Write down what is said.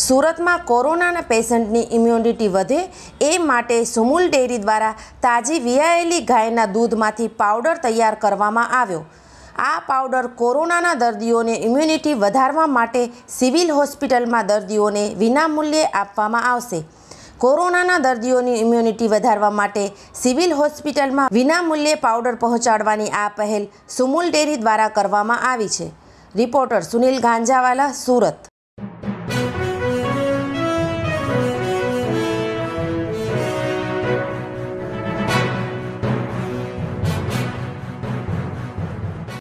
સુરતમાં કોરોનાના પેશન્ટની ઇમ્યુનિટી વધે એ માટે સુમુલ ડેરી દ્વારા તાજી વિયાયેલી ગાયના દૂધમાંથી પાવડર તૈયાર કરવામાં આવ્યો। આ પાવડર કોરોનાના દર્દીઓને ઇમ્યુનિટી વધારવા માટે સિવિલ હોસ્પિટલમાં દર્દીઓને વિનામૂલ્યે આપવામાં આવશે। કોરોનાના દર્દીઓની ઇમ્યુનિટી વધારવા માટે સિવિલ હોસ્પિટલમાં વિનામૂલ્યે પાવડર પહોંચાડવાની આ પહેલ સુમુલ ડેરી દ્વારા કરવામાં આવી છે। રિપોર્ટર સુનિલ ગાંજાવાલા, સુરત।